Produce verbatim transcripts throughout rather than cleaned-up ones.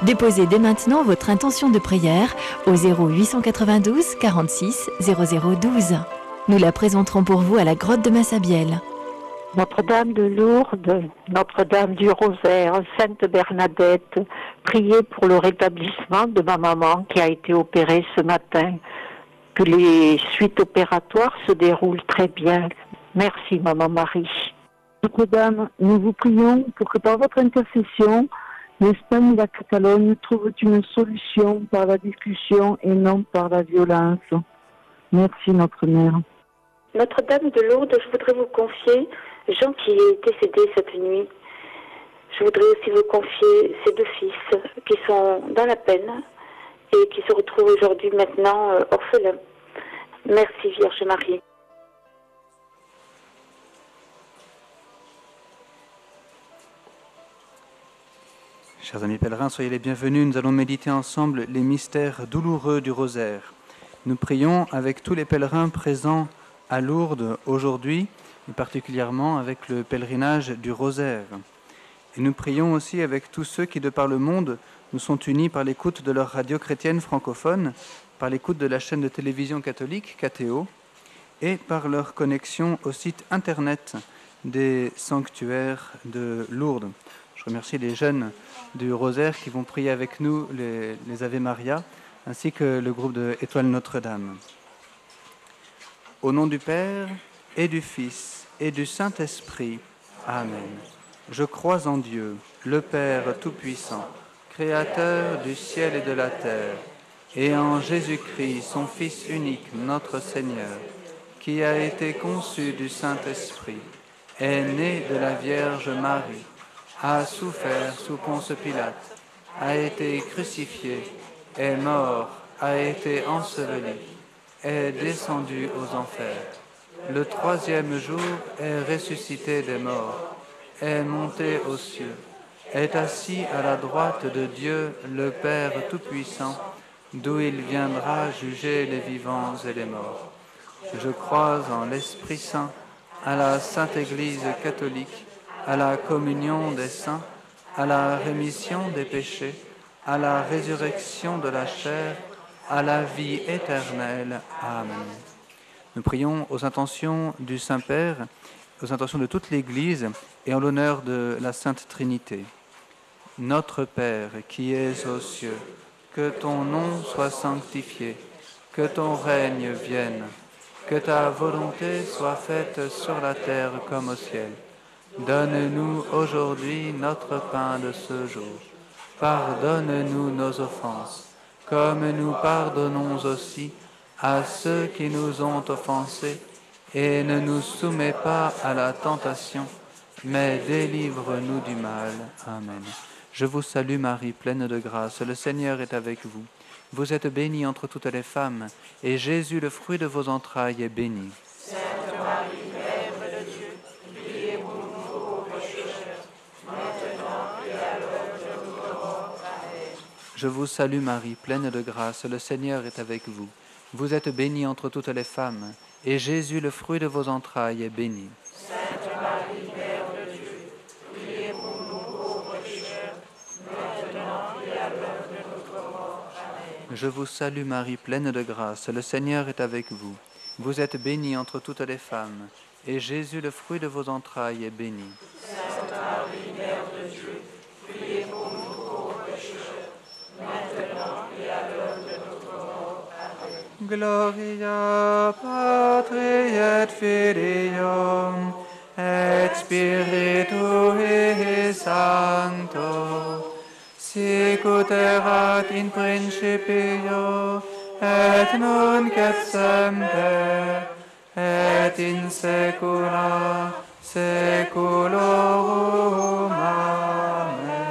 Déposez dès maintenant votre intention de prière au zéro huit cent quatre-vingt-douze quarante-six zéro zéro douze. Nous la présenterons pour vous à la grotte de Massabielle. Notre-Dame de Lourdes, Notre-Dame du Rosaire, Sainte Bernadette, priez pour le rétablissement de ma maman qui a été opérée ce matin. Que les suites opératoires se déroulent très bien. Merci, Maman Marie. Notre-Dame, nous vous prions pour que par votre intercession, l'Espagne et la Catalogne trouvent une solution par la discussion et non par la violence. Merci, notre Mère. Notre-Dame de Lourdes, je voudrais vous confier Jean qui est décédé cette nuit. Je voudrais aussi vous confier ses deux fils qui sont dans la peine et qui se retrouvent aujourd'hui maintenant euh, orphelins. Merci Vierge Marie. Chers amis pèlerins, soyez les bienvenus. Nous allons méditer ensemble les mystères douloureux du rosaire. Nous prions avec tous les pèlerins présents à Lourdes aujourd'hui, et particulièrement avec le pèlerinage du rosaire. Et nous prions aussi avec tous ceux qui, de par le monde, nous sont unis par l'écoute de leur radio chrétienne francophone, par l'écoute de la chaîne de télévision catholique, K T O, et par leur connexion au site internet des sanctuaires de Lourdes. Je remercie les jeunes du rosaire qui vont prier avec nous les, les Ave Maria, ainsi que le groupe de Étoile Notre-Dame. Au nom du Père et du Fils et du Saint-Esprit. Amen. Je crois en Dieu, le Père Tout-Puissant, Créateur du ciel et de la terre, et en Jésus-Christ, son Fils unique, notre Seigneur, qui a été conçu du Saint-Esprit, est né de la Vierge Marie, a souffert sous Ponce Pilate, a été crucifié, est mort, a été enseveli, est descendu aux enfers. Le troisième jour est ressuscité des morts, est monté aux cieux, est assis à la droite de Dieu, le Père Tout-Puissant, d'où il viendra juger les vivants et les morts. Je crois en l'Esprit Saint, à la Sainte Église catholique, à la communion des saints, à la rémission des péchés, à la résurrection de la chair, à la vie éternelle. Amen. Nous prions aux intentions du Saint-Père, aux intentions de toute l'Église et en l'honneur de la Sainte Trinité. Notre Père qui es aux cieux, que ton nom soit sanctifié, que ton règne vienne, que ta volonté soit faite sur la terre comme au ciel. Donne-nous aujourd'hui notre pain de ce jour. Pardonne-nous nos offenses, comme nous pardonnons aussi à ceux qui nous ont offensés, et ne nous soumets pas à la tentation, mais délivre-nous du mal. Amen. Je vous salue Marie, pleine de grâce, le Seigneur est avec vous. Vous êtes bénie entre toutes les femmes, et Jésus, le fruit de vos entrailles, est béni. Sainte Marie, Mère de Dieu, priez pour nous pauvres pécheurs, maintenant et à l'heure de notre mort. Amen. Je vous salue Marie, pleine de grâce, le Seigneur est avec vous. Vous êtes bénie entre toutes les femmes, et Jésus, le fruit de vos entrailles, est béni. Sainte Marie, Mère de Dieu, priez pour nous pauvres pécheurs, maintenant et à l'heure de notre mort. Amen. Je vous salue Marie, pleine de grâce, le Seigneur est avec vous. Vous êtes bénie entre toutes les femmes, et Jésus, le fruit de vos entrailles, est béni. Sainte Marie, Mère de Dieu, priez pour nous pauvres pécheurs, maintenant et à l'heure de notre mort. Amen. Gloria Patri et Filium et Spiritui Sancto, sicut erat in principio et nunc et semper et in saecula saeculorum. Amen.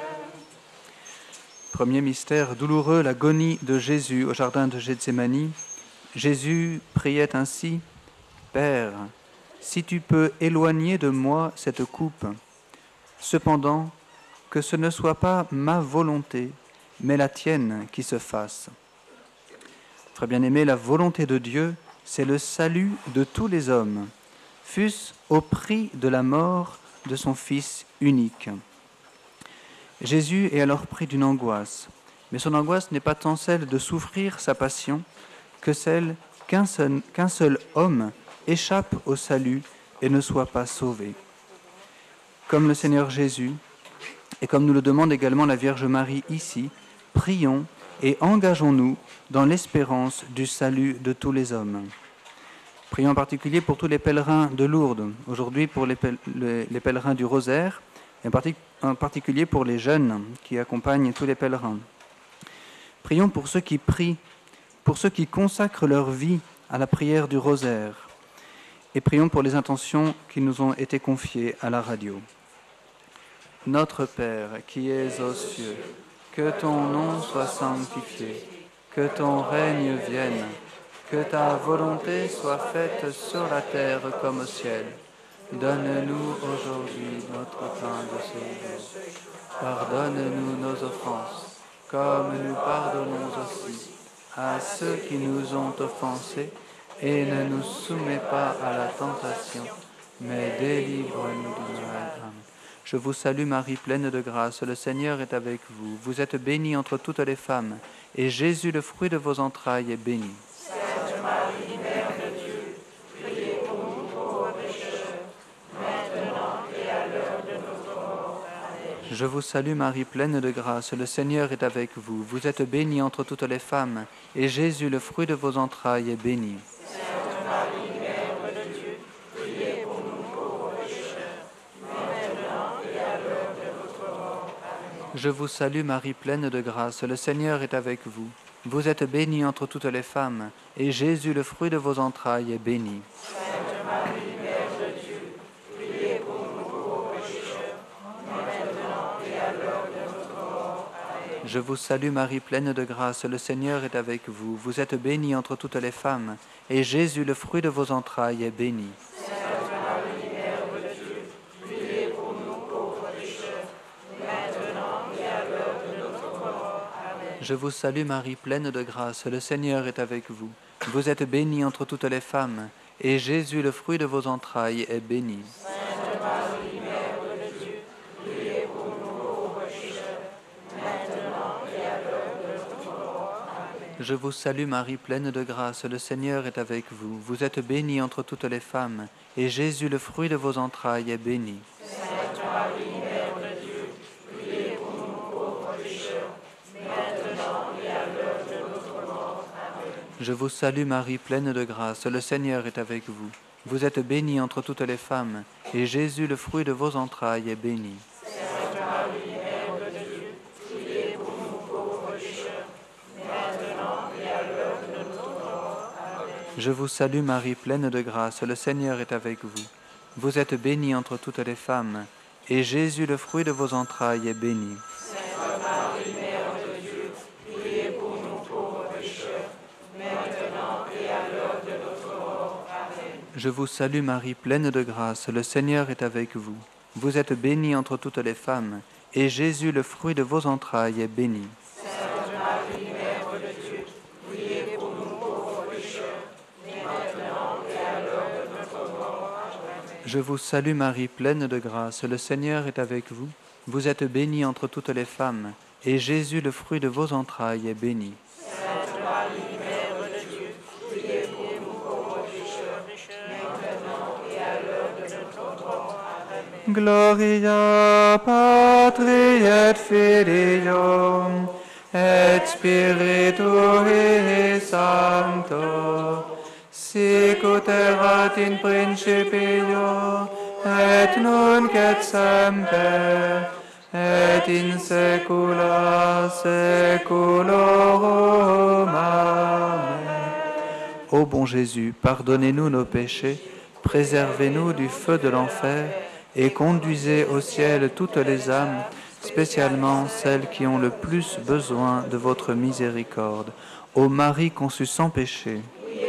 Premier mystère douloureux, l'agonie de Jésus au jardin de Gethsémani. Jésus priait ainsi: Père, si tu peux éloigner de moi cette coupe, cependant que ce ne soit pas ma volonté, mais la tienne qui se fasse. Très bien-aimé, la volonté de Dieu, c'est le salut de tous les hommes, fût-ce au prix de la mort de son Fils unique. Jésus est alors pris d'une angoisse, mais son angoisse n'est pas tant celle de souffrir sa passion que celle qu'un seul, qu'un seul homme échappe au salut et ne soit pas sauvé. Comme le Seigneur Jésus, et comme nous le demande également la Vierge Marie ici, prions et engageons-nous dans l'espérance du salut de tous les hommes. Prions en particulier pour tous les pèlerins de Lourdes, aujourd'hui pour les, pèl- les, les pèlerins du Rosaire, et en, partic- en particulier pour les jeunes qui accompagnent tous les pèlerins. Prions pour ceux qui prient, pour ceux qui consacrent leur vie à la prière du Rosaire, et prions pour les intentions qui nous ont été confiées à la radio. Notre Père, qui es aux cieux, que ton nom soit sanctifié, que ton règne vienne, que ta volonté soit faite sur la terre comme au ciel. Donne-nous aujourd'hui notre pain de ce jour. Pardonne-nous nos offenses, comme nous pardonnons aussi à ceux qui nous ont offensés, et ne nous soumets pas à la tentation, mais délivre-nous du mal. Amen. Je vous salue Marie, pleine de grâce, le Seigneur est avec vous. Vous êtes bénie entre toutes les femmes, et Jésus, le fruit de vos entrailles, est béni. Sainte Marie, Mère de Dieu, priez pour nous pauvres pécheurs, maintenant et à l'heure de notre mort. Amen. Je vous salue Marie, pleine de grâce, le Seigneur est avec vous. Vous êtes bénie entre toutes les femmes, et Jésus, le fruit de vos entrailles, est béni. Sainte Marie, Mère de Dieu, priez pour nous pauvres pécheurs, maintenant et à l'heure de notre mort. Amen. Je vous salue Marie, pleine de grâce, le Seigneur est avec vous. Vous êtes bénie entre toutes les femmes, et Jésus, le fruit de vos entrailles, est béni. Sainte Marie, Mère de Dieu, priez pour nous pauvres pécheurs, maintenant et à l'heure de notre mort. Amen. Je vous salue Marie, pleine de grâce, le Seigneur est avec vous. Vous êtes bénie entre toutes les femmes, et Jésus, le fruit de vos entrailles, est béni. Sainte Marie, Mère de Dieu, priez pour nous pauvres pécheurs, maintenant et à l'heure de notre mort. Amen. Je vous salue Marie, pleine de grâce, le Seigneur est avec vous. Vous êtes bénie entre toutes les femmes, et Jésus, le fruit de vos entrailles, est béni. Sainte Marie, Mère de Dieu, priez pour nous pauvres pécheurs, maintenant et à l'heure de notre mort. Amen. Je vous salue Marie, pleine de grâce, le Seigneur est avec vous. Vous êtes bénie entre toutes les femmes, et Jésus, le fruit de vos entrailles, est béni. Sainte Marie, Mère de Dieu, priez pour nous pauvres pécheurs, maintenant et à l'heure de notre mort. Amen. Je vous salue Marie, pleine de grâce, le Seigneur est avec vous. Vous êtes bénie entre toutes les femmes, et Jésus, le fruit de vos entrailles, est béni. Sainte Marie, Mère de Dieu, priez pour nous pauvres pécheurs, maintenant et à l'heure de notre mort. Amen. Je vous salue Marie, pleine de grâce, le Seigneur est avec vous. Vous êtes bénie entre toutes les femmes, et Jésus, le fruit de vos entrailles, est béni. Sainte Marie, Mère de Dieu, priez pour nous pauvres pécheurs, maintenant et à l'heure de notre mort. Amen. Je vous salue Marie, pleine de grâce, le Seigneur est avec vous. Vous êtes bénie entre toutes les femmes, et Jésus, le fruit de vos entrailles, est béni. Sainte Marie, Mère de Dieu, priez pour nous pauvres pécheurs, maintenant et à l'heure de notre mort. Amen. Je vous salue Marie, pleine de grâce, le Seigneur est avec vous. Vous êtes bénie entre toutes les femmes, et Jésus, le fruit de vos entrailles, est béni. Sainte Marie, Mère de Dieu, priez pour nous pauvres pécheurs, maintenant et à l'heure de notre mort. Amen. Gloria Patri et Filio et Spiritui Sancto, sic ut erat in principio et nunc et semper et in saecula saeculorum. Amen. Ô bon Jésus, pardonnez-nous nos péchés, préservez-nous du feu de l'enfer et conduisez au ciel toutes les âmes, spécialement celles qui ont le plus besoin de votre miséricorde. Ô Marie conçue sans péché.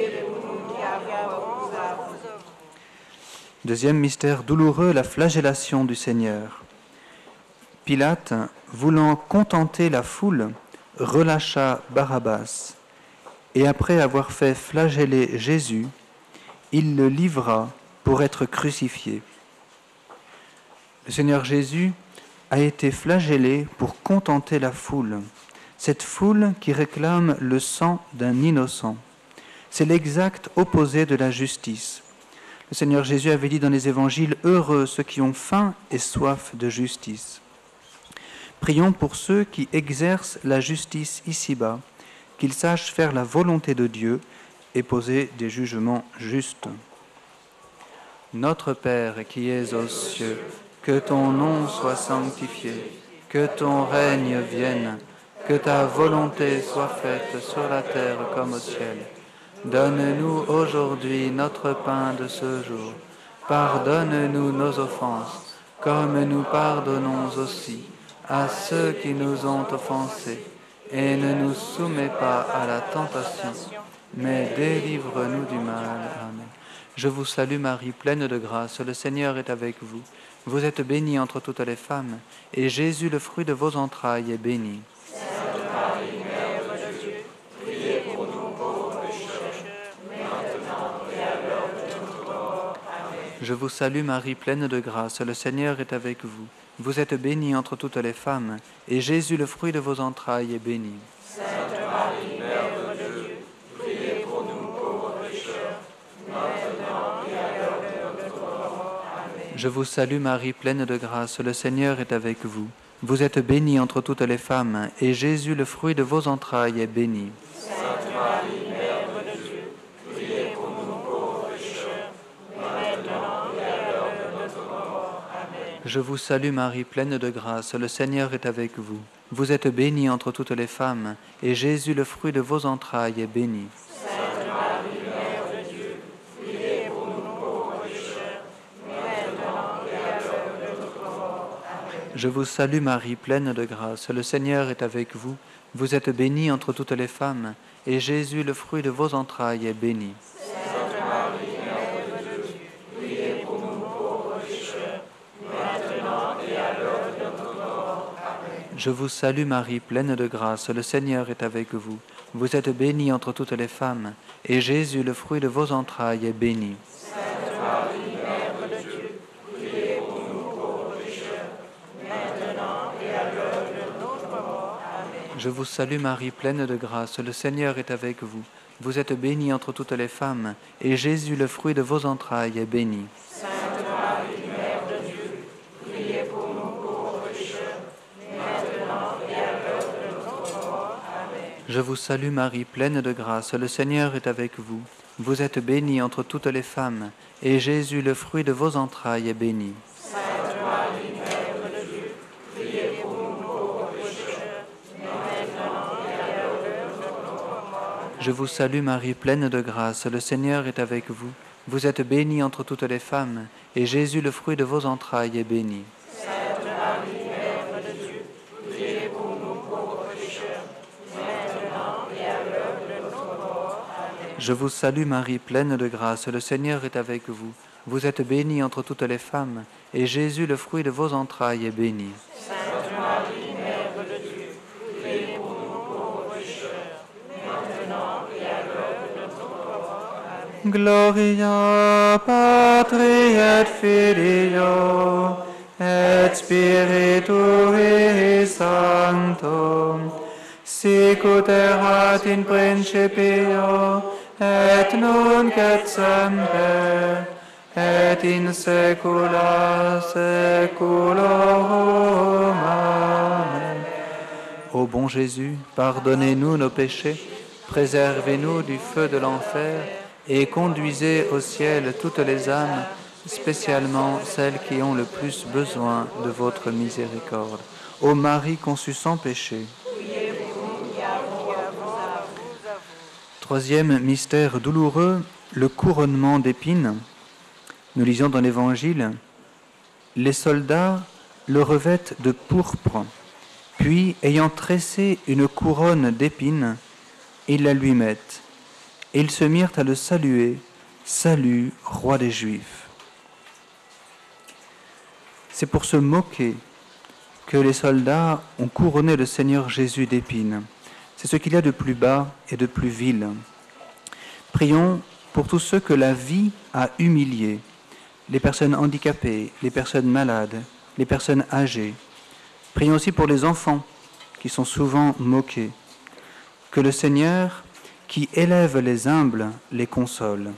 Deuxième mystère douloureux, la flagellation du Seigneur. Pilate, voulant contenter la foule, relâcha Barabbas, et après avoir fait flageller Jésus, il le livra pour être crucifié. Le Seigneur Jésus a été flagellé pour contenter la foule, cette foule qui réclame le sang d'un innocent. C'est l'exact opposé de la justice. Le Seigneur Jésus avait dit dans les évangiles « Heureux ceux qui ont faim et soif de justice ». Prions pour ceux qui exercent la justice ici-bas, qu'ils sachent faire la volonté de Dieu et poser des jugements justes. Notre Père qui es aux cieux, que ton nom soit sanctifié, que ton règne vienne, que ta volonté soit faite sur la terre comme au ciel. Donne-nous aujourd'hui notre pain de ce jour. Pardonne-nous nos offenses, comme nous pardonnons aussi à ceux qui nous ont offensés. Et ne nous soumets pas à la tentation, mais délivre-nous du mal. Amen. Je vous salue Marie, pleine de grâce, le Seigneur est avec vous. Vous êtes bénie entre toutes les femmes, et Jésus, le fruit de vos entrailles, est béni. Sainte Marie, Mère de Dieu, priez pour nous pauvres pécheurs, maintenant et à l'heure de notre mort. Amen. Je vous salue Marie, pleine de grâce, le Seigneur est avec vous. Vous êtes bénie entre toutes les femmes, et Jésus, le fruit de vos entrailles, est béni. Sainte Marie, Mère de Dieu, priez pour nous pauvres pécheurs, maintenant et à l'heure de notre mort. Amen. Je vous salue Marie, pleine de grâce, le Seigneur est avec vous. Vous êtes bénie entre toutes les femmes, et Jésus, le fruit de vos entrailles, est béni. Sainte Marie, Mère de Dieu, priez pour nous pauvres pécheurs, maintenant et à l'heure de notre mort. Amen. Je vous salue Marie, pleine de grâce, le Seigneur est avec vous. Vous êtes bénie entre toutes les femmes, et Jésus, le fruit de vos entrailles, est béni. Sainte Marie, Mère de Dieu, priez pour nous pauvres pécheurs, maintenant et à l'heure de notre mort. Amen. Je vous salue Marie, pleine de grâce, le Seigneur est avec vous. Vous êtes bénie entre toutes les femmes, et Jésus, le fruit de vos entrailles, est béni. Sainte Marie, Mère de Dieu, priez pour nous pauvres pécheurs, maintenant et à l'heure de notre mort. Amen. Je vous salue Marie, pleine de grâce, le Seigneur est avec vous. Vous êtes bénie entre toutes les femmes, et Jésus, le fruit de vos entrailles, est béni. Sainte Marie, Mère de Dieu, priez pour nous pauvres pécheurs, maintenant et à l'heure de notre mort. Amen. Je vous salue Marie, pleine de grâce, le Seigneur est avec vous. Vous êtes bénie entre toutes les femmes, et Jésus, le fruit de vos entrailles, est béni. Sainte Marie, Mère de Dieu, priez pour nous pauvres pécheurs, maintenant et à l'heure de notre mort. Amen. Je vous salue Marie, pleine de grâce, le Seigneur est avec vous. Vous êtes bénie entre toutes les femmes, et Jésus, le fruit de vos entrailles, est béni. Sainte Marie, Mère de Dieu, priez pour nous pauvres pécheurs, maintenant et à l'heure de notre mort. Je vous salue Marie, pleine de grâce, le Seigneur est avec vous. Vous êtes bénie entre toutes les femmes, et Jésus, le fruit de vos entrailles, est béni. Sainte Marie, Mère de Dieu, priez pour nous pauvres pécheurs, maintenant et à l'heure de notre mort. Amen. Je vous salue Marie, pleine de grâce, le Seigneur est avec vous. Vous êtes bénie entre toutes les femmes, et Jésus, le fruit de vos entrailles, est béni. Sainte Marie, Mère de Dieu, priez pour nous pauvres pécheurs, maintenant et à l'heure de notre mort. Amen. Gloria Patri et Filio et Spiritui Sancto, sic ut erat in principio et nunc et semper et in saecula saeculorum. Amen. Ô bon Jésus, pardonnez-nous nos péchés, préservez-nous du feu de l'enfer et conduisez au ciel toutes les âmes, spécialement celles qui ont le plus besoin de votre miséricorde. Ô Marie conçue sans péché. Troisième mystère douloureux, le couronnement d'épines. Nous lisons dans l'Évangile, les soldats le revêtent de pourpre, puis, ayant tressé une couronne d'épines, ils la lui mettent. Et ils se mirent à le saluer, « Salut, roi des Juifs !» C'est pour se moquer que les soldats ont couronné le Seigneur Jésus d'épines. C'est ce qu'il y a de plus bas et de plus vil. Prions pour tous ceux que la vie a humiliés, les personnes handicapées, les personnes malades, les personnes âgées. Prions aussi pour les enfants qui sont souvent moqués. Que le Seigneur, qui élève les humbles, les console.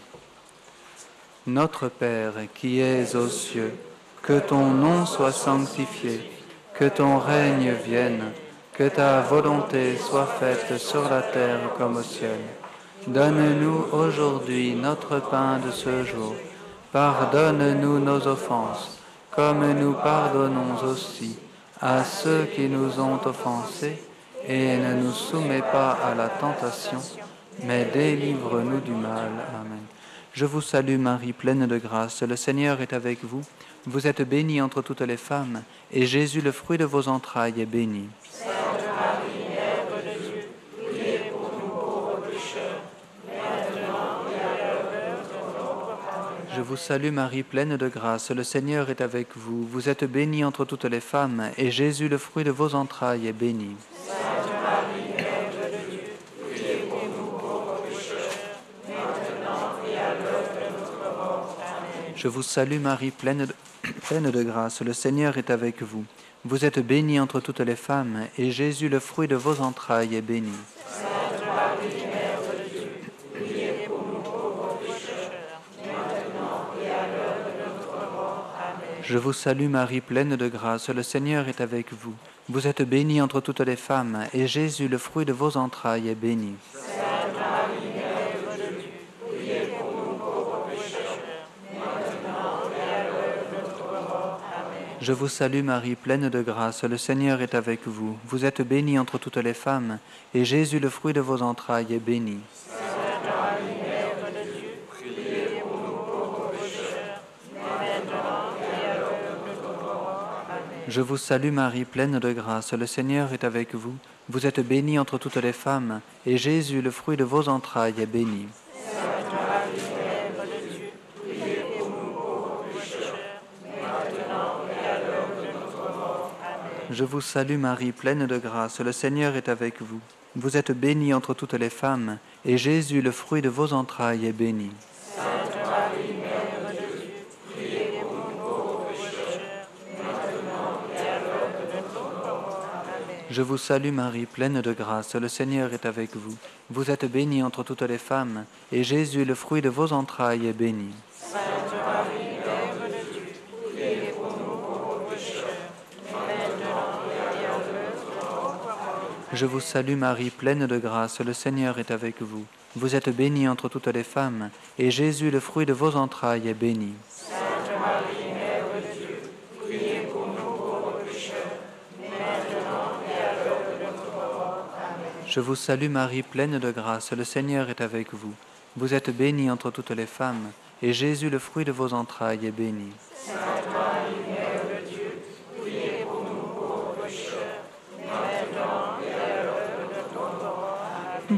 Notre Père qui es aux cieux, que ton nom soit sanctifié, que ton règne vienne, que ta volonté soit faite sur la terre comme au ciel. Donne-nous aujourd'hui notre pain de ce jour. Pardonne-nous nos offenses, comme nous pardonnons aussi à ceux qui nous ont offensés, et ne nous soumets pas à la tentation, mais délivre-nous du mal. Amen. Je vous salue Marie, pleine de grâce, le Seigneur est avec vous. Vous êtes bénie entre toutes les femmes, et Jésus, le fruit de vos entrailles, est béni. Sainte Marie, Mère de Dieu, priez pour nous pauvres pécheurs, maintenant et à l'heure de notre mort. Amen. Je vous salue Marie, pleine de grâce, le Seigneur est avec vous. Vous êtes bénie entre toutes les femmes, et Jésus, le fruit de vos entrailles, est béni. Sainte Marie, Mère de Dieu, priez pour nous pauvres pécheurs, maintenant et à l'heure de notre mort. Amen. Je vous salue Marie, pleine de, pleine de grâce, le Seigneur est avec vous. Vous êtes bénie entre toutes les femmes, et Jésus, le fruit de vos entrailles, est béni. Sainte Marie, Mère de Dieu, priez pour nous pauvres pécheurs, maintenant et à l'heure de notre mort. Amen. Je vous salue Marie, pleine de grâce, le Seigneur est avec vous. Vous êtes bénie entre toutes les femmes, et Jésus, le fruit de vos entrailles, est béni. Sainte Marie, Mère de Dieu, priez pour nous pauvres pécheurs, maintenant et à l'heure de notre mort. Amen. Je vous salue Marie, pleine de grâce, le Seigneur est avec vous. Vous êtes bénie entre toutes les femmes, et Jésus, le fruit de vos entrailles, est béni. Sainte Marie, Mère de Dieu, priez pour nous pauvres pécheurs, maintenant et à l'heure de notre mort. Amen. Je vous salue Marie, pleine de grâce, le Seigneur est avec vous. Vous êtes bénie entre toutes les femmes, et Jésus, le fruit de vos entrailles, est béni. Sainte Marie, Mère de Dieu, priez pour nous pauvres pécheurs, maintenant et à l'heure de notre mort. Amen. Je vous salue Marie, pleine de grâce, le Seigneur est avec vous. Vous êtes bénie entre toutes les femmes, et Jésus, le fruit de vos entrailles, est béni. Sainte Marie, Mère de Dieu, priez pour nous pauvres pécheurs, maintenant et à l'heure de notre mort. Amen. Je vous salue Marie, pleine de grâce, le Seigneur est avec vous. Vous êtes bénie entre toutes les femmes, et Jésus, le fruit de vos entrailles, est béni. Sainte Marie, Mère de Dieu, priez pour nous pauvres pécheurs, maintenant et à l'heure de notre mort. Amen. Je vous salue Marie, pleine de grâce, le Seigneur est avec vous. Vous êtes bénie entre toutes les femmes, et Jésus, le fruit de vos entrailles, est béni. Sainte Marie, Mère de Dieu, priez pour nous pauvres pécheurs, maintenant et à l'heure de notre mort. Amen. Je vous salue Marie, pleine de grâce, le Seigneur est avec vous. Vous êtes bénie entre toutes les femmes, et Jésus, le fruit de vos entrailles, est béni. Sainte Marie, Mère de Dieu, priez pour nous pauvres pécheurs, maintenant et à l'heure de notre mort. Amen.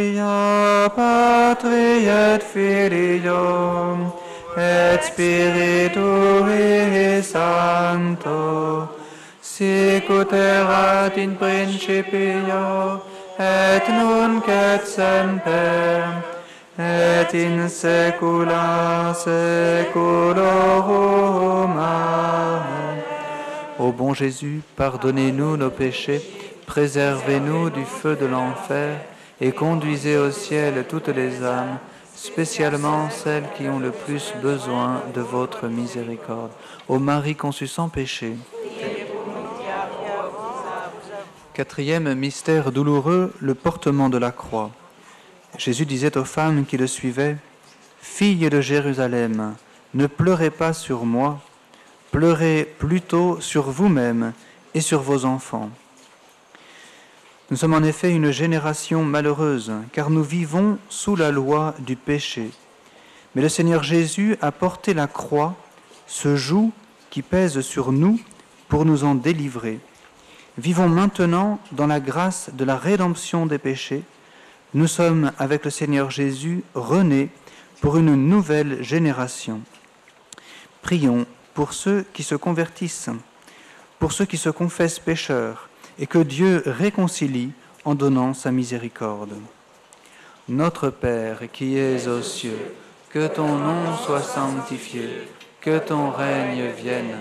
Gloria Patri et Filio et Spiritui Sancto, sic ut erat in principio et nunc et semper et in saecula saeculorum. Amen. Ô bon Jésus, pardonnez-nous nos péchés, préservez-nous du feu de l'enfer et conduisez au ciel toutes les âmes, spécialement celles qui ont le plus besoin de votre miséricorde. Ô Marie conçue sans péché. Quatrième mystère douloureux, le portement de la croix. Jésus disait aux femmes qui le suivaient, « Filles de Jérusalem, ne pleurez pas sur moi, pleurez plutôt sur vous-même et sur vos enfants. » Nous sommes en effet une génération malheureuse, car nous vivons sous la loi du péché. Mais le Seigneur Jésus a porté la croix, ce joug qui pèse sur nous, pour nous en délivrer. Vivons maintenant dans la grâce de la rédemption des péchés. Nous sommes, avec le Seigneur Jésus, renés pour une nouvelle génération. Prions pour ceux qui se convertissent, pour ceux qui se confessent pécheurs, et que Dieu réconcilie en donnant sa miséricorde. Notre Père qui es aux cieux, que ton nom soit sanctifié, que ton règne vienne,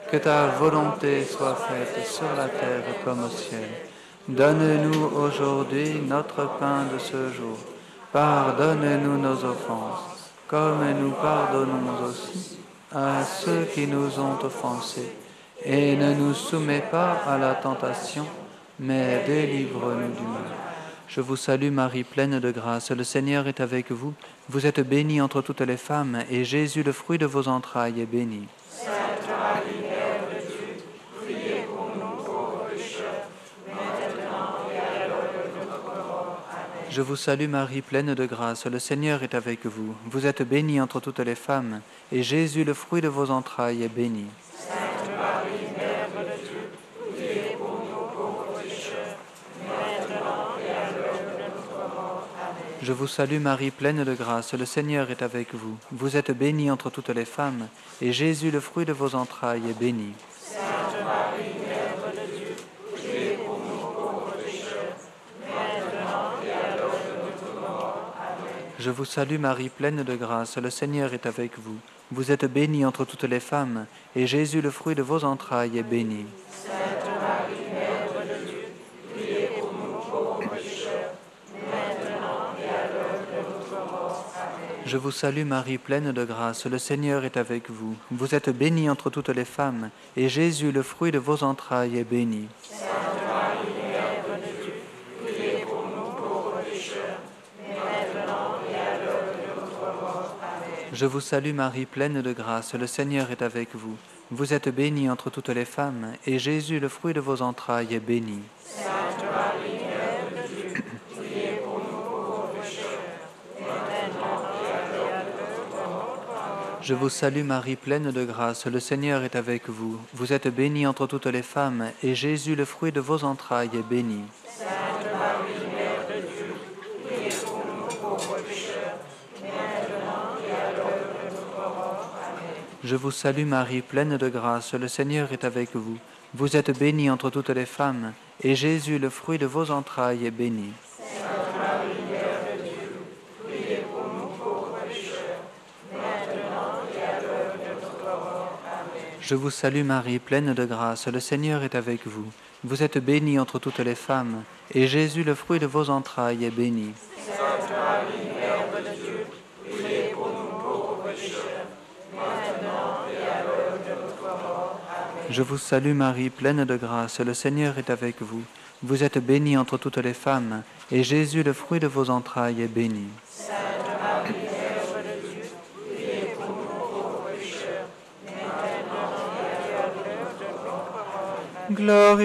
Que ta volonté soit faite sur la terre comme au ciel. Donne-nous aujourd'hui notre pain de ce jour. Pardonne-nous nos offenses, comme nous pardonnons aussi à ceux qui nous ont offensés. Et ne nous soumets pas à la tentation, mais délivre-nous du mal. Je vous salue Marie, pleine de grâce, le Seigneur est avec vous. Vous êtes bénie entre toutes les femmes, et Jésus, le fruit de vos entrailles, est béni. Sainte Marie, Mère de Dieu, priez pour nous pauvres pécheurs, maintenant et à l'heure de notre mort. Amen. Je vous salue Marie, pleine de grâce, le Seigneur est avec vous. Vous êtes bénie entre toutes les femmes, et Jésus, le fruit de vos entrailles, est béni. Sainte Marie, Mère de Dieu, priez pour nous pauvres pécheurs, maintenant et à l'heure de notre mort. Amen. Je vous salue Marie, pleine de grâce, le Seigneur est avec vous. Vous êtes bénie entre toutes les femmes, et Jésus, le fruit de vos entrailles, est béni. Sainte Marie, Mère de Dieu, priez pour nous pauvres pécheurs, maintenant et à l'heure de notre mort. Amen. Je vous salue Marie, pleine de grâce, le Seigneur est avec vous. Vous êtes bénie entre toutes les femmes, et Jésus, le fruit de vos entrailles, est béni. Sainte Marie, Mère de Dieu, priez pour nous pauvres pécheurs, maintenant et à l'heure de notre mort. Amen. Je vous salue Marie, pleine de grâce, le Seigneur est avec vous. Vous êtes bénie entre toutes les femmes, et Jésus, le fruit de vos entrailles, est béni. Sainte Marie, Mère de Dieu, priez pour nous pauvres pécheurs, maintenant et à l'heure de notre mort. Amen. Je vous salue Marie, pleine de grâce, le Seigneur est avec vous. Vous êtes bénie entre toutes les femmes, et Jésus, le fruit de vos entrailles, est béni. Sainte Marie, Mère de Dieu, priez pour nous pauvres pécheurs, maintenant et à l'heure de notre mort. Amen. Je vous salue Marie, pleine de grâce, le Seigneur est avec vous. Vous êtes bénie entre toutes les femmes, et Jésus, le fruit de vos entrailles, est béni. Sainte Marie, Mère de Dieu, priez pour nous pauvres pécheurs, maintenant et à l'heure de notre mort. Amen. Je vous salue Marie, pleine de grâce, le Seigneur est avec vous. Vous êtes bénie entre toutes les femmes, et Jésus, le fruit de vos entrailles, est béni. Sainte Marie, Mère de Dieu, priez pour nous pauvres pécheurs, maintenant et à l'heure de notre mort. Amen. Je vous salue Marie, pleine de grâce, le Seigneur est avec vous. Vous êtes bénie entre toutes les femmes, et Jésus, le fruit de vos entrailles, est béni. Sainte Marie, Mère de Dieu, priez pour nous pauvres pécheurs, maintenant et à l'heure de notre mort. Amen. Je vous salue Marie, pleine de grâce, le Seigneur est avec vous. Vous êtes bénie entre toutes les femmes, et Jésus, le fruit de vos entrailles, est béni. Sainte Marie, Mère de Dieu, priez pour nous pauvres pécheurs, maintenant et à l'heure de notre mort. Amen.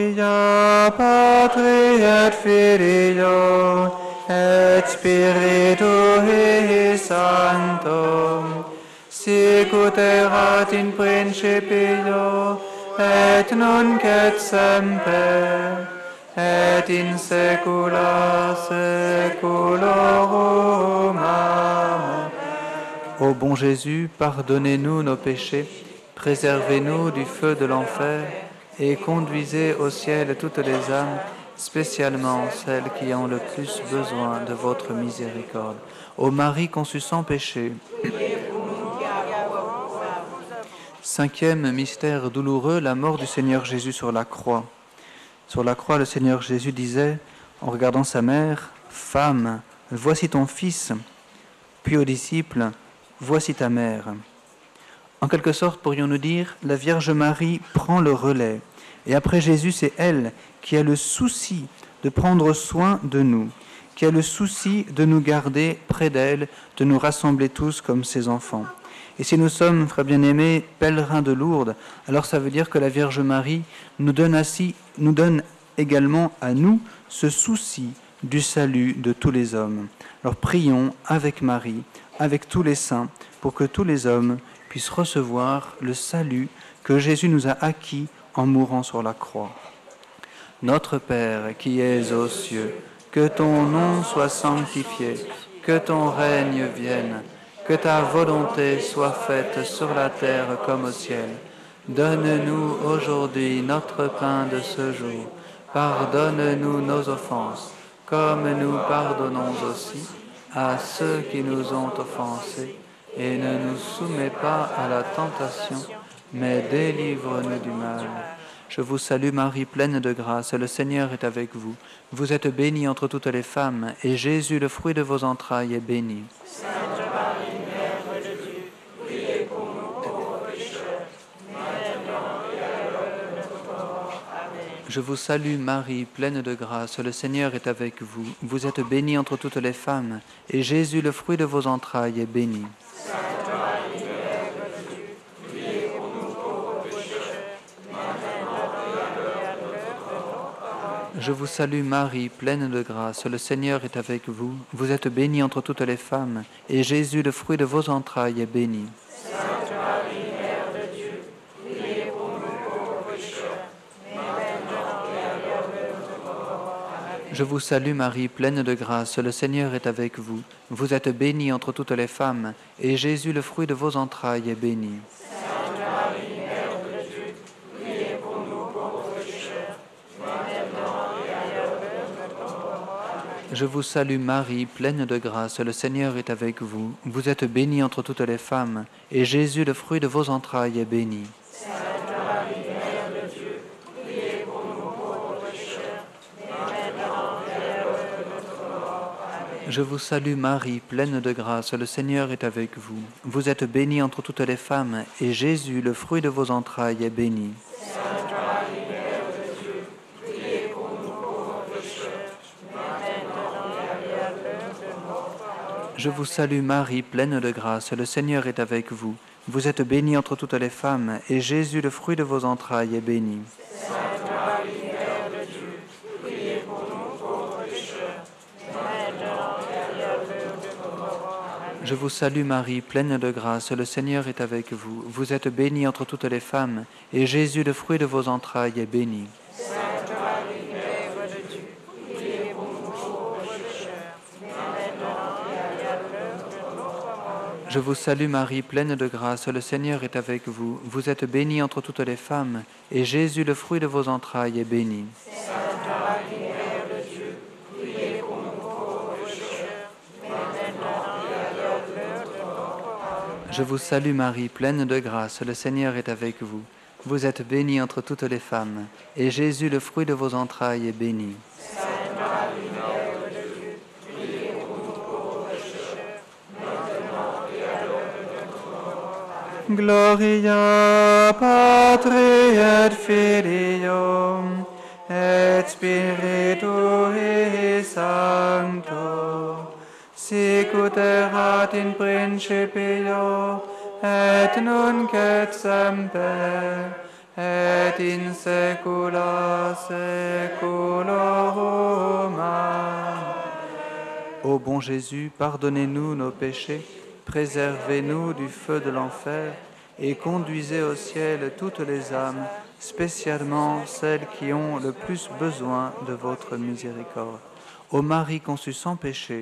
Gloria Patri et Filio et Spiritui Sancto, sic ut erat in principio et nunc et semper et in saecula saeculorum. Amen. Ô bon Jésus, pardonnez-nous nos péchés, préservez-nous du feu de l'enfer et conduisez au ciel toutes les âmes, spécialement celles qui ont le plus besoin de votre miséricorde. Ô Marie conçue sans péché. Cinquième mystère douloureux, la mort du Seigneur Jésus sur la croix. Sur la croix, le Seigneur Jésus disait, en regardant sa mère, « Femme, voici ton fils », puis aux disciples, « Voici ta mère ». En quelque sorte, pourrions-nous dire, la Vierge Marie prend le relais. Et après Jésus, c'est elle qui a le souci de prendre soin de nous, qui a le souci de nous garder près d'elle, de nous rassembler tous comme ses enfants. Et si nous sommes, frères bien-aimés, pèlerins de Lourdes, alors ça veut dire que la Vierge Marie nous donne, assis, nous donne également à nous ce souci du salut de tous les hommes. Alors prions avec Marie, avec tous les saints, pour que tous les hommes puissent recevoir le salut que Jésus nous a acquis en mourant sur la croix. Notre Père qui es aux cieux, que ton nom soit sanctifié, que ton règne vienne, que ta volonté soit faite sur la terre comme au ciel. Donne-nous aujourd'hui notre pain de ce jour. Pardonne-nous nos offenses, comme nous pardonnons aussi à ceux qui nous ont offensés. Et ne nous soumets pas à la tentation, mais délivre-nous du mal. Je vous salue Marie, pleine de grâce, le Seigneur est avec vous. Vous êtes bénie entre toutes les femmes, et Jésus, le fruit de vos entrailles, est béni. Sainte Marie, Mère de Dieu, priez pour nous pauvres pécheurs, maintenant et à l'heure de notre mort. Amen. Je vous salue Marie, pleine de grâce, le Seigneur est avec vous. Vous êtes bénie entre toutes les femmes, et Jésus, le fruit de vos entrailles, est béni. Sainte Marie, Mère de Dieu, priez pour nous pauvres pécheurs, maintenant et à l'heure de notre mort. Je vous salue Marie, pleine de grâce, le Seigneur est avec vous. Vous êtes bénie entre toutes les femmes, et Jésus, le fruit de vos entrailles, est béni. Sainte Marie, Mère de Dieu, priez pour nous pauvres pécheurs, maintenant et à l'heure de notre mort. Amen. Je vous salue Marie, pleine de grâce, le Seigneur est avec vous. Vous êtes bénie entre toutes les femmes, et Jésus, le fruit de vos entrailles, est béni. Sainte Marie, Mère de Dieu, priez pour nous pauvres pécheurs, maintenant et à l'heure de notre mort. Amen. Je vous salue Marie, pleine de grâce, le Seigneur est avec vous. Vous êtes bénie entre toutes les femmes, et Jésus, le fruit de vos entrailles, est béni. Sainte Marie, Mère de Dieu, priez pour nous pauvres pécheurs, maintenant et à l'heure de notre mort. Amen. Je vous salue Marie, pleine de grâce, le Seigneur est avec vous. Vous êtes bénie entre toutes les femmes, et Jésus, le fruit de vos entrailles, est béni. Sainte Marie, Mère de Dieu, priez pour nous pauvres pécheurs, maintenant et à l'heure de notre mort. Je vous salue Marie, pleine de grâce, le Seigneur est avec vous. Vous êtes bénie entre toutes les femmes, et Jésus, le fruit de vos entrailles, est béni. Sainte Marie, Mère de Dieu, priez pour nous pauvres pécheurs, maintenant et à l'heure de notre mort. Amen. Je vous salue Marie, pleine de grâce, le Seigneur est avec vous. Vous êtes bénie entre toutes les femmes, et Jésus, le fruit de vos entrailles, est béni. Sainte Marie, Mère de Dieu, priez pour nous pauvres pécheurs, maintenant et à l'heure de notre mort. Je vous salue Marie, pleine de grâce, le Seigneur est avec vous. Vous êtes bénie entre toutes les femmes, et Jésus, le fruit de vos entrailles, est béni. Sainte Marie, Mère de Dieu, priez pour nous pauvres pécheurs, maintenant et à l'heure de notre mort. Je vous salue Marie, pleine de grâce, le Seigneur est avec vous. Vous êtes bénie entre toutes les femmes, et Jésus, le fruit de vos entrailles, est béni. Sainte Marie, Mère de Dieu, priez pour nous pauvres pécheurs, maintenant et à l'heure de notre mort. Amen. Gloria Patri et Filio et Spiritui Sancto, sic ut erat in principio et nunc et semper et in saecula saeculorum. Amen. Ô bon Jésus, pardonnez-nous nos péchés, préservez-nous du feu de l'enfer et conduisez au ciel toutes les âmes, spécialement celles qui ont le plus besoin de votre miséricorde. Ô Marie conçue sans péché,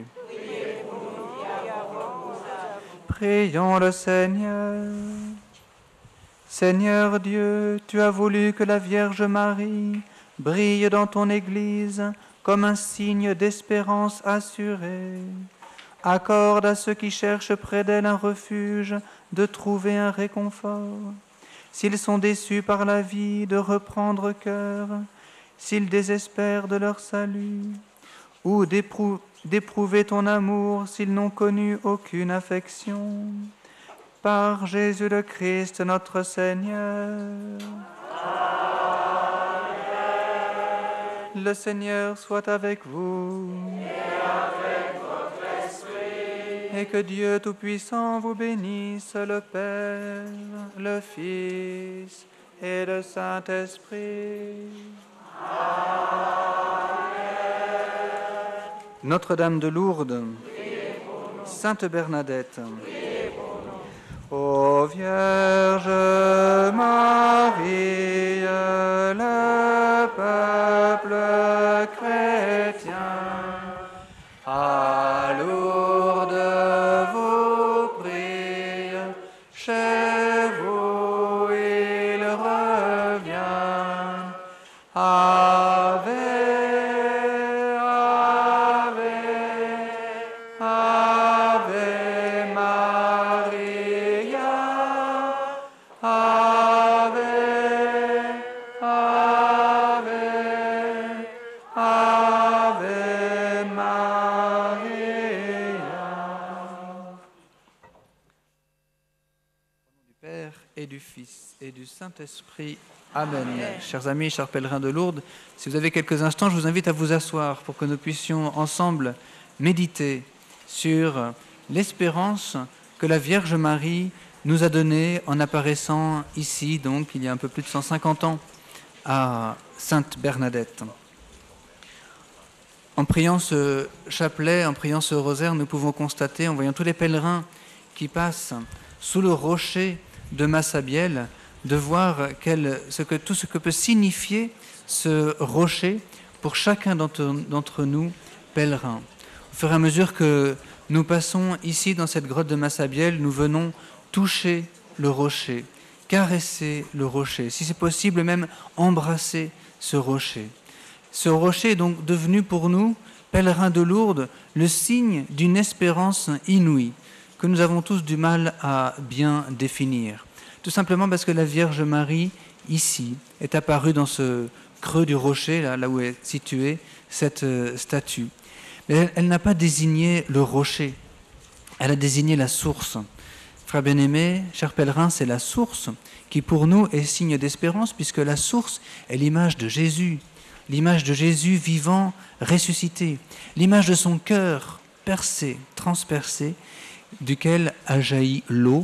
prions le Seigneur. Seigneur Dieu, tu as voulu que la Vierge Marie brille dans ton Église comme un signe d'espérance assurée. Accorde à ceux qui cherchent près d'elle un refuge de trouver un réconfort. S'ils sont déçus par la vie, de reprendre cœur. S'ils désespèrent de leur salut, ou d'éprou- d'éprouver ton amour s'ils n'ont connu aucune affection. Par Jésus le Christ, notre Seigneur. Amen. Le Seigneur soit avec vous. Et que Dieu Tout-Puissant vous bénisse, le Père, le Fils et le Saint-Esprit. Amen. Notre-Dame de Lourdes, Sainte Bernadette, ô Vierge Marie, le peuple chrétien, à Lourdes vous prie, chez vous il revient. Ave, Ave, Ave. Maria, Ave du Fils et du Saint-Esprit. Amen. Amen. Chers amis, chers pèlerins de Lourdes, si vous avez quelques instants, je vous invite à vous asseoir pour que nous puissions ensemble méditer sur l'espérance que la Vierge Marie nous a donnée en apparaissant ici, donc il y a un peu plus de cent cinquante ans, à Sainte Bernadette. En priant ce chapelet, en priant ce rosaire, nous pouvons constater, en voyant tous les pèlerins qui passent sous le rocher de Massabielle, de voir quel, ce que, tout ce que peut signifier ce rocher pour chacun d'entre, d'entre nous, pèlerins. Au fur et à mesure que nous passons ici dans cette grotte de Massabielle, nous venons toucher le rocher, caresser le rocher, si c'est possible même embrasser ce rocher. Ce rocher est donc devenu pour nous, pèlerins de Lourdes, le signe d'une espérance inouïe que nous avons tous du mal à bien définir. Tout simplement parce que la Vierge Marie, ici, est apparue dans ce creux du rocher, là, là où est située cette euh, statue. Mais elle, elle n'a pas désigné le rocher, elle a désigné la source. Frères bien-aimés, chers pèlerins, c'est la source qui pour nous est signe d'espérance, puisque la source est l'image de Jésus, l'image de Jésus vivant, ressuscité, l'image de son cœur percé, transpercé, duquel a jailli l'eau,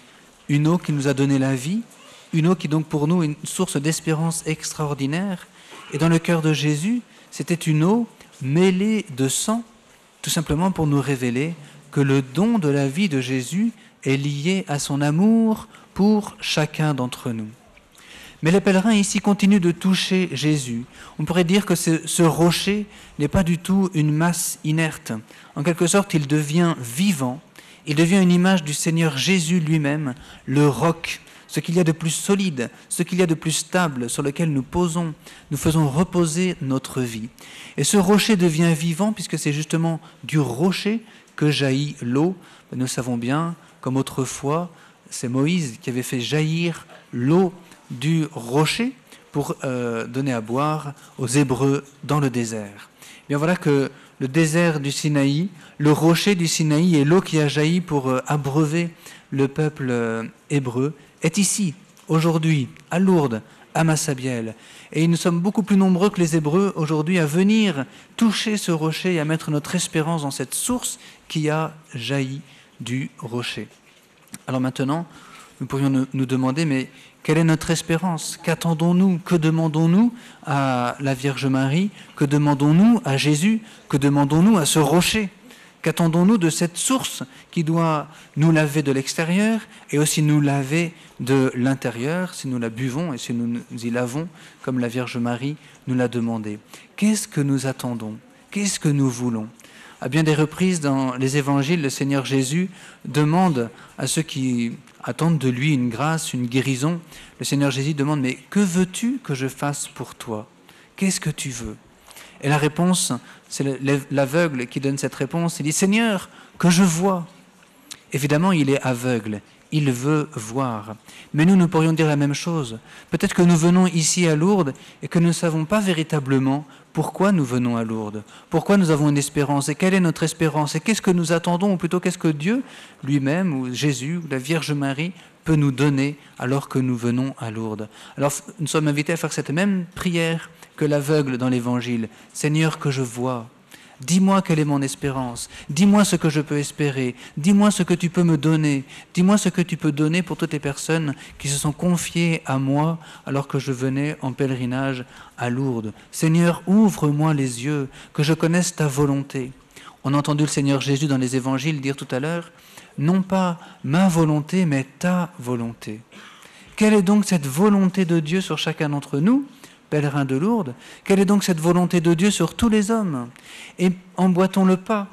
une eau qui nous a donné la vie, une eau qui donc pour nous est une source d'espérance extraordinaire. Et dans le cœur de Jésus, c'était une eau mêlée de sang, tout simplement pour nous révéler que le don de la vie de Jésus est lié à son amour pour chacun d'entre nous. Mais les pèlerins ici continuent de toucher Jésus. On pourrait dire que ce, ce rocher n'est pas du tout une masse inerte. En quelque sorte, il devient vivant. Il devient une image du Seigneur Jésus lui-même, le roc, ce qu'il y a de plus solide, ce qu'il y a de plus stable, sur lequel nous posons, nous faisons reposer notre vie. Et ce rocher devient vivant, puisque c'est justement du rocher que jaillit l'eau. Nous savons bien, comme autrefois, c'est Moïse qui avait fait jaillir l'eau du rocher pour euh, donner à boire aux Hébreux dans le désert. Et bien voilà que le désert du Sinaï, le rocher du Sinaï et l'eau qui a jailli pour euh, abreuver le peuple euh, hébreu est ici, aujourd'hui, à Lourdes, à Massabielle. Et nous sommes beaucoup plus nombreux que les Hébreux aujourd'hui à venir toucher ce rocher et à mettre notre espérance dans cette source qui a jailli du rocher. Alors maintenant, nous pourrions nous, nous demander, mais quelle est notre espérance? Qu'attendons-nous? Que demandons-nous à la Vierge Marie? Que demandons-nous à Jésus? Que demandons-nous à ce rocher? Qu'attendons-nous de cette source qui doit nous laver de l'extérieur et aussi nous laver de l'intérieur, si nous la buvons et si nous nous y lavons, comme la Vierge Marie nous l'a demandé? Qu'est-ce que nous attendons? Qu'est-ce que nous voulons? À bien des reprises dans les évangiles, le Seigneur Jésus demande à ceux qui attendent de lui une grâce, une guérison. Le Seigneur Jésus demande, mais que veux-tu que je fasse pour toi? Qu'est-ce que tu veux? Et la réponse, c'est l'aveugle qui donne cette réponse. Il dit, Seigneur, que je vois. Évidemment, il est aveugle. Il veut voir. Mais nous, nous pourrions dire la même chose. Peut-être que nous venons ici à Lourdes et que nous ne savons pas véritablement pourquoi nous venons à Lourdes, pourquoi nous avons une espérance et quelle est notre espérance et qu'est-ce que nous attendons, ou plutôt qu'est-ce que Dieu lui-même, ou Jésus, ou la Vierge Marie peut nous donner alors que nous venons à Lourdes. Alors nous sommes invités à faire cette même prière que l'aveugle dans l'Évangile. Seigneur, que je vois. Dis-moi quelle est mon espérance, dis-moi ce que je peux espérer, dis-moi ce que tu peux me donner, dis-moi ce que tu peux donner pour toutes les personnes qui se sont confiées à moi alors que je venais en pèlerinage à Lourdes. Seigneur, ouvre-moi les yeux, que je connaisse ta volonté. On a entendu le Seigneur Jésus dans les évangiles dire tout à l'heure, non pas ma volonté, mais ta volonté. Quelle est donc cette volonté de Dieu sur chacun d'entre nous, pèlerins de Lourdes? Quelle est donc cette volonté de Dieu sur tous les hommes? Et emboîtons le pas.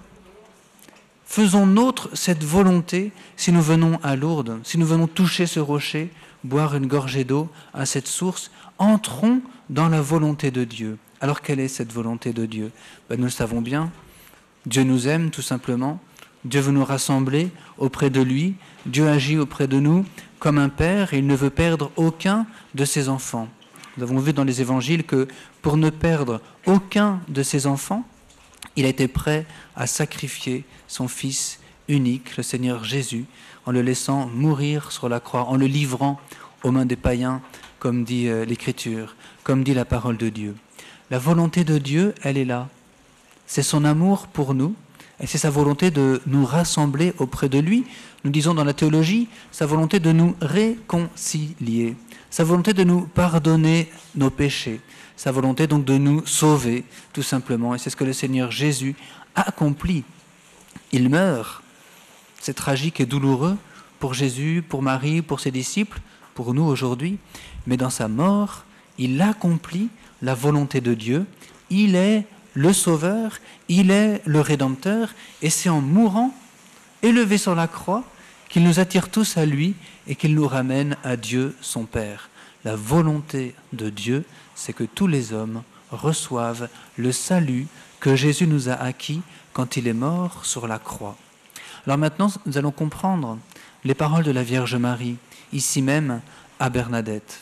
Faisons nôtre cette volonté si nous venons à Lourdes, si nous venons toucher ce rocher, boire une gorgée d'eau à cette source. Entrons dans la volonté de Dieu. Alors quelle est cette volonté de Dieu? Ben, nous le savons bien. Dieu nous aime tout simplement. Dieu veut nous rassembler auprès de lui. Dieu agit auprès de nous comme un père et il ne veut perdre aucun de ses enfants. Nous avons vu dans les évangiles que pour ne perdre aucun de ses enfants, il a été prêt à sacrifier son fils unique, le Seigneur Jésus, en le laissant mourir sur la croix, en le livrant aux mains des païens, comme dit euh, l'Écriture, comme dit la parole de Dieu. La volonté de Dieu, elle est là. C'est son amour pour nous, et c'est sa volonté de nous rassembler auprès de lui. Nous disons dans la théologie, sa volonté de nous réconcilier, sa volonté de nous pardonner nos péchés, sa volonté donc de nous sauver, tout simplement. Et c'est ce que le Seigneur Jésus a accompli. Il meurt. C'est tragique et douloureux pour Jésus, pour Marie, pour ses disciples, pour nous aujourd'hui. Mais dans sa mort, il accomplit la volonté de Dieu. Il est le Sauveur, il est le Rédempteur, et c'est en mourant, élevé sur la croix, qu'il nous attire tous à lui et qu'il nous ramène à Dieu, son Père. La volonté de Dieu, c'est que tous les hommes reçoivent le salut que Jésus nous a acquis quand il est mort sur la croix. Alors maintenant, nous allons comprendre les paroles de la Vierge Marie, ici même à Bernadette.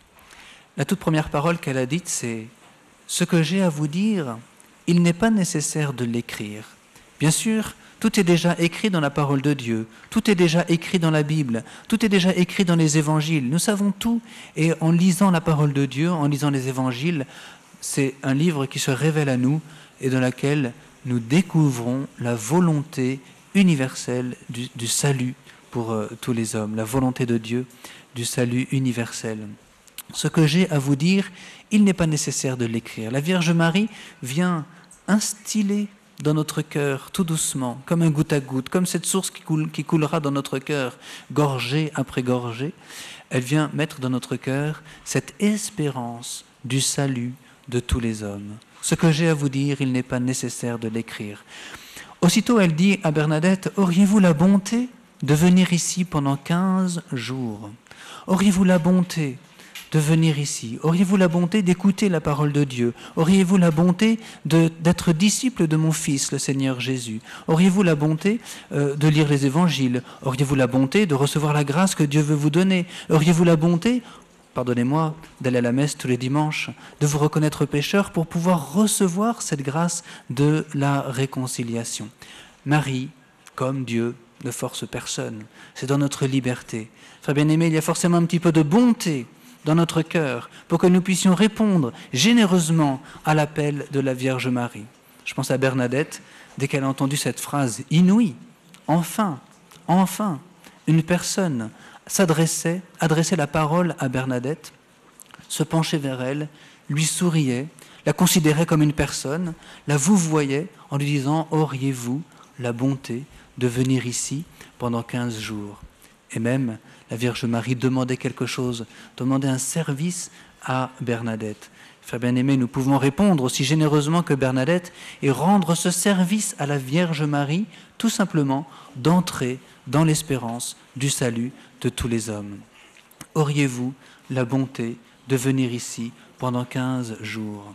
La toute première parole qu'elle a dite, c'est « Ce que j'ai à vous dire, il n'est pas nécessaire de l'écrire. » Bien sûr, tout est déjà écrit dans la parole de Dieu, tout est déjà écrit dans la Bible, tout est déjà écrit dans les évangiles. Nous savons tout, et en lisant la parole de Dieu, en lisant les évangiles, c'est un livre qui se révèle à nous et dans lequel nous découvrons la volonté universelle du, du salut pour euh, tous les hommes, la volonté de Dieu du salut universel. Ce que j'ai à vous dire, il n'est pas nécessaire de l'écrire. La Vierge Marie vient instiller dans notre cœur, tout doucement, comme un goutte à goutte, comme cette source qui, coule, qui coulera dans notre cœur, gorgée après gorgée. Elle vient mettre dans notre cœur cette espérance du salut de tous les hommes. Ce que j'ai à vous dire, il n'est pas nécessaire de l'écrire. Aussitôt, elle dit à Bernadette, « Auriez-vous la bonté de venir ici pendant quinze jours ? Auriez-vous la bonté de venir ici? Auriez-vous la bonté d'écouter la parole de Dieu? Auriez-vous la bonté de, d'être disciple de mon Fils, le Seigneur Jésus? Auriez-vous la bonté euh, de lire les évangiles? Auriez-vous la bonté de recevoir la grâce que Dieu veut vous donner? Auriez-vous la bonté, pardonnez-moi, d'aller à la messe tous les dimanches, de vous reconnaître pécheur pour pouvoir recevoir cette grâce de la réconciliation? Marie, comme Dieu, ne force personne. C'est dans notre liberté. Frère bien-aimé, il y a forcément un petit peu de bonté dans notre cœur pour que nous puissions répondre généreusement à l'appel de la Vierge Marie. Je pense à Bernadette, dès qu'elle a entendu cette phrase inouïe, enfin, enfin, une personne s'adressait, adressait la parole à Bernadette, se penchait vers elle, lui souriait, la considérait comme une personne, la vouvoyait en lui disant « Auriez-vous la bonté de venir ici pendant quinze jours ?» Et même, la Vierge Marie demandait quelque chose, demandait un service à Bernadette. Frères bien-aimés, nous pouvons répondre aussi généreusement que Bernadette et rendre ce service à la Vierge Marie, tout simplement d'entrer dans l'espérance du salut de tous les hommes. Auriez-vous la bonté de venir ici pendant quinze jours?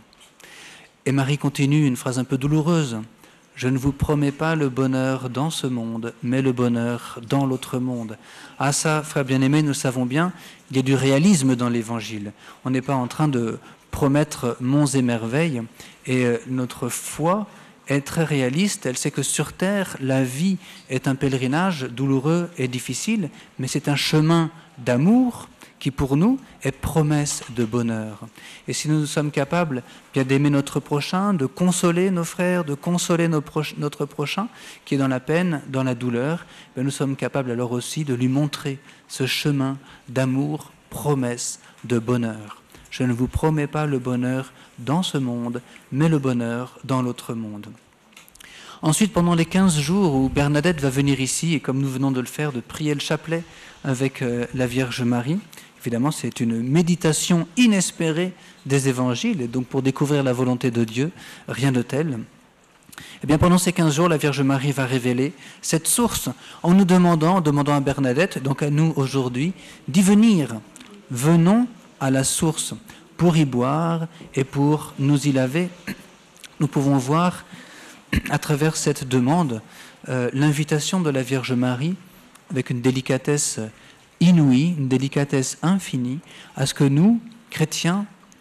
Et Marie continue, une phrase un peu douloureuse. Je ne vous promets pas le bonheur dans ce monde, mais le bonheur dans l'autre monde. Ah ça, frères bien-aimés, nous savons bien, il y a du réalisme dans l'Évangile. On n'est pas en train de promettre monts et merveilles, et notre foi est très réaliste. Elle sait que sur terre, la vie est un pèlerinage douloureux et difficile, mais c'est un chemin d'amour qui pour nous est promesse de bonheur. Et si nous sommes capables bien d'aimer notre prochain, de consoler nos frères, de consoler nos proches, notre prochain qui est dans la peine, dans la douleur, bien nous sommes capables alors aussi de lui montrer ce chemin d'amour, promesse de bonheur. Je ne vous promets pas le bonheur dans ce monde, mais le bonheur dans l'autre monde. Ensuite, pendant les quinze jours où Bernadette va venir ici, et comme nous venons de le faire, de prier le chapelet avec euh, la Vierge Marie, évidemment, c'est une méditation inespérée des évangiles, et donc pour découvrir la volonté de Dieu, rien de tel. Eh bien, pendant ces quinze jours, la Vierge Marie va révéler cette source en nous demandant, en demandant à Bernadette, donc à nous aujourd'hui, d'y venir. Venons à la source pour y boire et pour nous y laver. Nous pouvons voir à travers cette demande euh, l'invitation de la Vierge Marie avec une délicatesse inouïe, une délicatesse infinie, à ce que nous, chrétiens,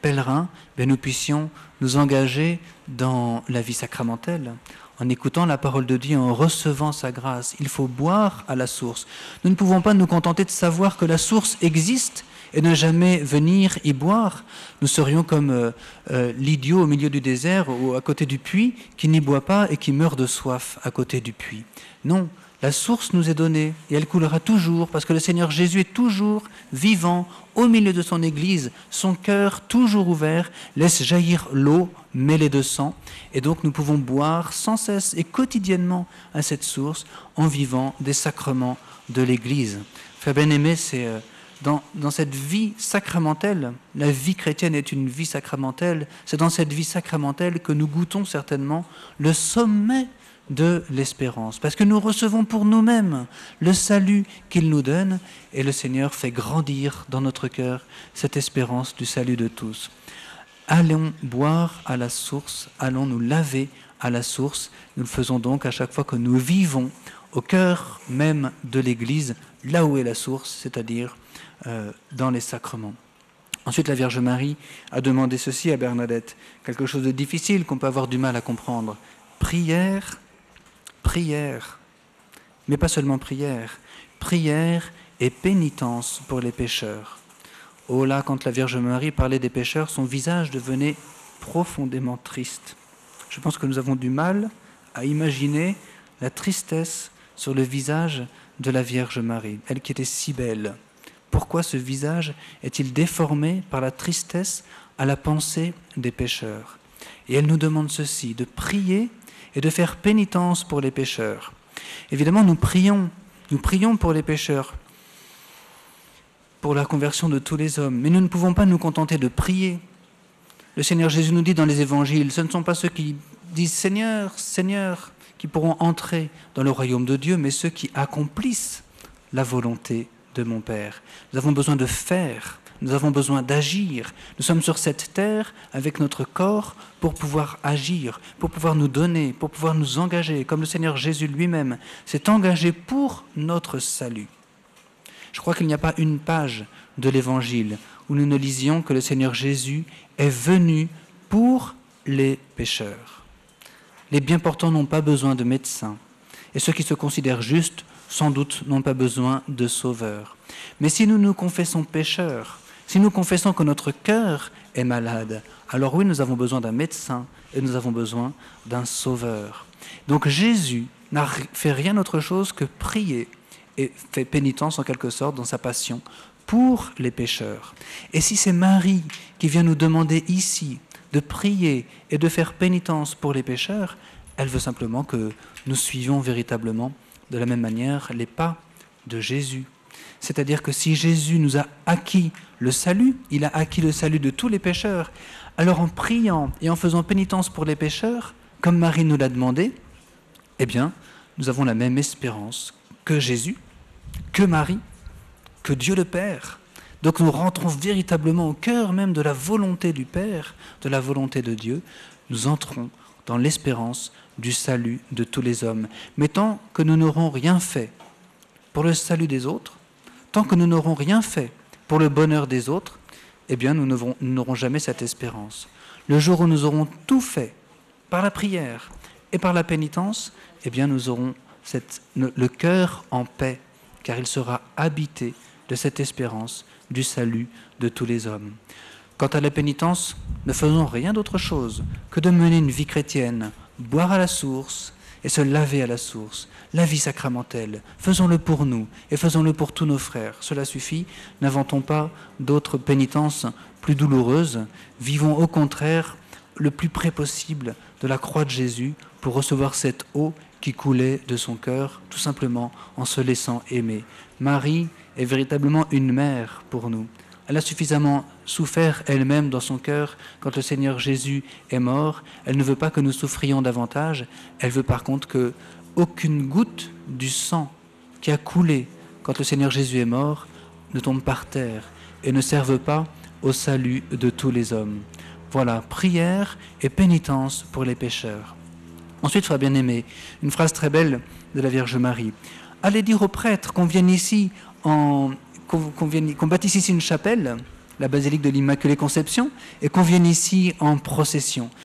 pèlerins, bien, nous puissions nous engager dans la vie sacramentelle, en écoutant la parole de Dieu, en recevant sa grâce. Il faut boire à la source. Nous ne pouvons pas nous contenter de savoir que la source existe et ne jamais venir y boire. Nous serions comme euh, euh, l'idiot au milieu du désert ou à côté du puits qui n'y boit pas et qui meurt de soif à côté du puits. Non, la source nous est donnée et elle coulera toujours parce que le Seigneur Jésus est toujours vivant au milieu de son Église. Son cœur, toujours ouvert, laisse jaillir l'eau mêlée de sang. Et donc nous pouvons boire sans cesse et quotidiennement à cette source en vivant des sacrements de l'Église. Frère bien-aimé, c'est... Euh, Dans, dans cette vie sacramentelle, la vie chrétienne est une vie sacramentelle, c'est dans cette vie sacramentelle que nous goûtons certainement le sommet de l'espérance, parce que nous recevons pour nous-mêmes le salut qu'il nous donne, et le Seigneur fait grandir dans notre cœur cette espérance du salut de tous. Allons boire à la source, allons nous laver à la source, nous le faisons donc à chaque fois que nous vivons au cœur même de l'Église, là où est la source, c'est-à-dire Euh, dans les sacrements. Ensuite, la Vierge Marie a demandé ceci à Bernadette, quelque chose de difficile qu'on peut avoir du mal à comprendre. Prière, prière, mais pas seulement prière, prière et pénitence pour les pécheurs. Oh là, quand la Vierge Marie parlait des pécheurs, son visage devenait profondément triste. Je pense que nous avons du mal à imaginer la tristesse sur le visage de la Vierge Marie, elle qui était si belle. Pourquoi ce visage est-il déformé par la tristesse à la pensée des pécheurs? Et elle nous demande ceci, de prier et de faire pénitence pour les pécheurs. Évidemment, nous prions, nous prions pour les pécheurs, pour la conversion de tous les hommes, mais nous ne pouvons pas nous contenter de prier. Le Seigneur Jésus nous dit dans les évangiles, ce ne sont pas ceux qui disent « Seigneur, Seigneur » qui pourront entrer dans le royaume de Dieu, mais ceux qui accomplissent la volonté de mon Père. Nous avons besoin de faire, nous avons besoin d'agir. Nous sommes sur cette terre avec notre corps pour pouvoir agir, pour pouvoir nous donner, pour pouvoir nous engager, comme le Seigneur Jésus lui-même s'est engagé pour notre salut. Je crois qu'il n'y a pas une page de l'Évangile où nous ne lisions que le Seigneur Jésus est venu pour les pécheurs. Les bien portants n'ont pas besoin de médecins, et ceux qui se considèrent justes sans doute n'ont pas besoin de sauveur. Mais si nous nous confessons pécheurs, si nous confessons que notre cœur est malade, alors oui, nous avons besoin d'un médecin et nous avons besoin d'un sauveur. Donc Jésus n'a fait rien autre chose que prier et fait pénitence en quelque sorte dans sa passion pour les pécheurs. Et si c'est Marie qui vient nous demander ici de prier et de faire pénitence pour les pécheurs, elle veut simplement que nous suivions véritablement de la même manière les pas de Jésus. C'est-à-dire que si Jésus nous a acquis le salut, il a acquis le salut de tous les pécheurs, alors en priant et en faisant pénitence pour les pécheurs, comme Marie nous l'a demandé, eh bien, nous avons la même espérance que Jésus, que Marie, que Dieu le Père. Donc nous rentrons véritablement au cœur même de la volonté du Père, de la volonté de Dieu. Nous entrons dans l'espérance du salut de tous les hommes. Mais tant que nous n'aurons rien fait pour le salut des autres, tant que nous n'aurons rien fait pour le bonheur des autres, eh bien nous n'aurons jamais cette espérance. Le jour où nous aurons tout fait par la prière et par la pénitence, eh bien nous aurons cette, le cœur en paix, car il sera habité de cette espérance du salut de tous les hommes. Quant à la pénitence, ne faisons rien d'autre chose que de mener une vie chrétienne, boire à la source et se laver à la source. La vie sacramentelle, faisons-le pour nous et faisons-le pour tous nos frères. Cela suffit, n'inventons pas d'autres pénitences plus douloureuses. Vivons au contraire le plus près possible de la croix de Jésus pour recevoir cette eau qui coulait de son cœur, tout simplement en se laissant aimer. Marie est véritablement une mère pour nous. Elle a suffisamment souffert elle-même dans son cœur quand le Seigneur Jésus est mort. Elle ne veut pas que nous souffrions davantage. Elle veut par contre que aucune goutte du sang qui a coulé quand le Seigneur Jésus est mort ne tombe par terre et ne serve pas au salut de tous les hommes. Voilà, prière et pénitence pour les pécheurs. Ensuite, frère bien-aimé, une phrase très belle de la Vierge Marie. Allez dire aux prêtres qu'on vienne ici, en, qu'on, qu'on, vienne, qu'on bâtisse ici une chapelle. la basilique de l'Immaculée Conception et qu'on vienne ici en procession.